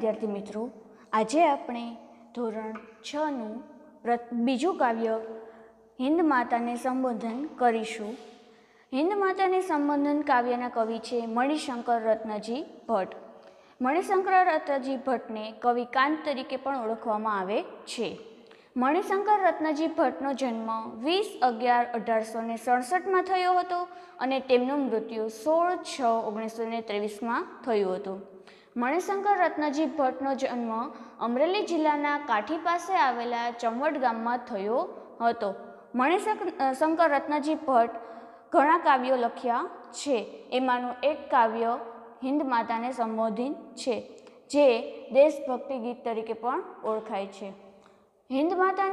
विद्यार्थी मित्रों, आज આપણે ધોરણ 6 નું બીજું કાવ્ય હિન્દ માતાને સંબોધન કરીશું। હિન્દ માતાને સંબોધન કાવ્યના કવિ છે મણિશંકર રત્નજી ભટ્ટ। મણિશંકર રત્નજી ભટ્ટને કવિ કાંત તરીકે પણ ઓળખવામાં આવે છે। મણિશંકર રત્નજી ભટ્ટનો જન્મ 20/11/1867 થયો હતો અને તેમનું મૃત્યુ 16/6/1923 થયું હતું। મણિશંકર રત્નજી ભટ્ટનો જન્મ અમરેલી જિલ્લાના કાઠી પાસે આવેલા ચંવડ ગામમાં થયો હતો। મણિશંકર રત્નજી ભટ્ટ ઘણા કાવ્યો લખ્યા છે, એમાંનું એક કાવ્ય હિન્દ માતાને સંબોધિત છે, જે દેશભક્તિ ગીત તરીકે પણ ઓળખાય છે। હિન્દ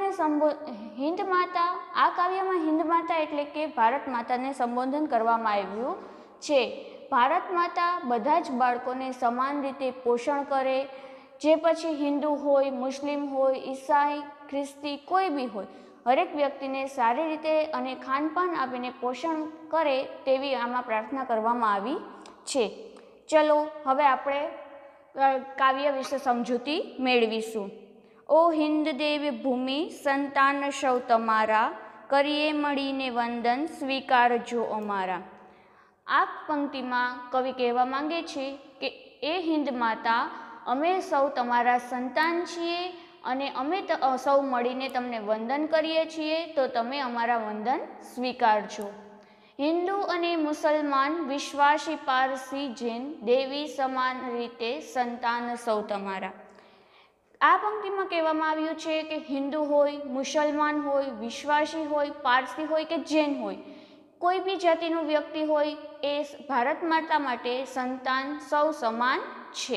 માતા આ કાવ્યમાં હિન્દ માતા એટલે કે ભારત માતાને સંબોધન કરવામાં આવ્યું છે। ભારત માતા બધા જ બાળકોને સમાન રીતે પોષણ કરે, જે પછી હિન્દુ હોય, મુસ્લિમ હોય, ઈસાઈ, ખ્રિસ્તી કોઈ બી હોય, હરેક વ્યક્તિને સારી રીતે અને ખાનપાન આપીને પોષણ કરે તેવી આમાં પ્રાર્થના કરવામાં આવી છે। ચલો હવે આપણે કાવ્ય વિશે સમજૂતી મેળવીશું। ओ हिंद देव भूमि संतान सौ तमारा, करिए मळीने वंदन स्वीकारजो अमारा। आ पंक्ति में कवि कहवा मांगे छे कि ए हिंद माता, अमे सौ तमारा संतान छीए अने अमे सौ मळीने तमने वंदन करीए छीए, तो तमे अमारा वंदन स्वीकारजो। हिंदू अने मुसलमान, विश्वासी, पारसी, जैन, देवी समान रीते संतान सौ तमारा। आ पंक्ति में कहेवामां आव्युं छे कि हिंदू होय, मुसलमान होय, विश्वासी होय, पारसी होय के जैन होय, कोई भी जातिनो व्यक्ति होय, ए भारत माता माटे संतान सौ समान छे।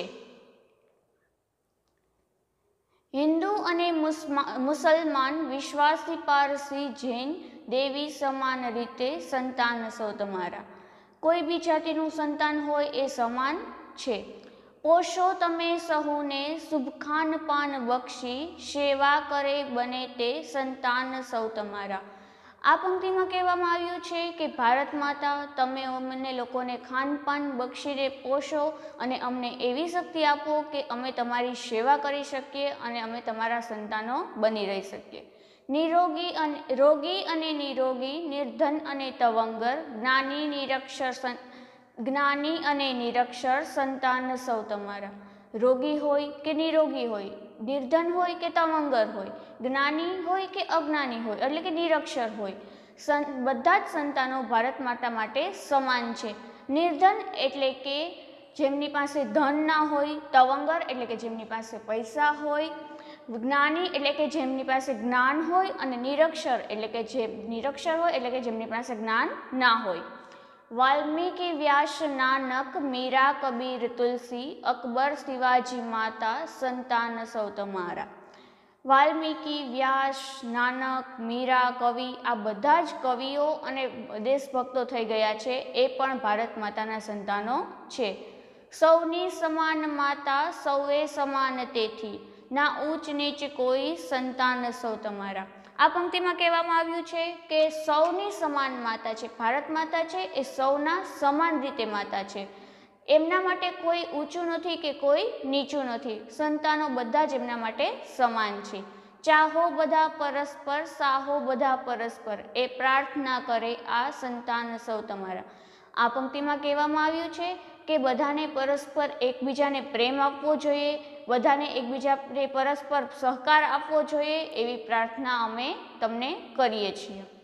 हिंदू अने मुसलमान, विश्वासी, पारसी, जैन, देवी समान रीते संतान सौ तमारा। कोई भी जातिनु संतान होय ए समान छे। पोषो तमे सहुने शुभ खान पान बक्षी, सेवा करे बने ते संतान सौ तमारा। आ पंक्ति में कहेवामां आव्युं छे कि भारत माता, तमे अमने लोकोने खान पान बक्षीने पोषो अने अमने एवी शक्ति आपो कि अमे तमारी सेवा करी शकीए अने अमे तमारा संतानो बनी रही शकीए। रोगी अने निरोगी, निर्धन अने तवंगर, ज्ञानी अने निरक्षर संतान सौ तमारा। रोगी होय के निरोगी होय, निर्धन होय के तवंगर होय, ज्ञानी होय के अज्ञानी होय एटले के निरक्षर होय, बधा ज संतानो भारत माता माटे समान छे। निर्धन एटले के जेमनी पासे धन ना होय, तवंगर एटले के जेमनी पासे पैसा होय, ज्ञानी एटले के जेमनी पासे ज्ञान होय अने निरक्षर एटले के जे निरक्षर होय एटले के जेमनी पासे ज्ञान ना होय। वाल्मीकि, व्यास, नानक, मीरा, कबीर, तुलसी, अकबर, शिवाजी माता संतान सौ तमारा। वाल्मीकि, व्यास, नानक, मीरा, कवि आ बधा ज कविओ अने देशभक्तो थई गया छे, ए पण भारत माताना संतानो छे। सौनी समान माता, सौए समान तेथी, ना ऊंच नीच कोई संतान सौ तमारा। आ पंक्ति में कहेवामां आव्युं छे कि सौनी समान माता छे, भारत माता छे ए सौना समान रीते माता छे, एमना माटे कोई ऊंचू नथी के कोई नीचू नथी, संतानो बधा ज एमना माटे समान छे। चाहो बधा परस्पर, साहो बधा परस्पर, ए प्रार्थना करे आ संतान सौ तमारा। आ पंक्ति में कहेवामां आव्युं छे कि बधाने परस्पर एकबीजाने प्रेम आपवो जोईए, बधाने एकबीजाने परस्पर सहकार आपवो जोईए, एवी प्रार्थना अमे तमने करीए छीए।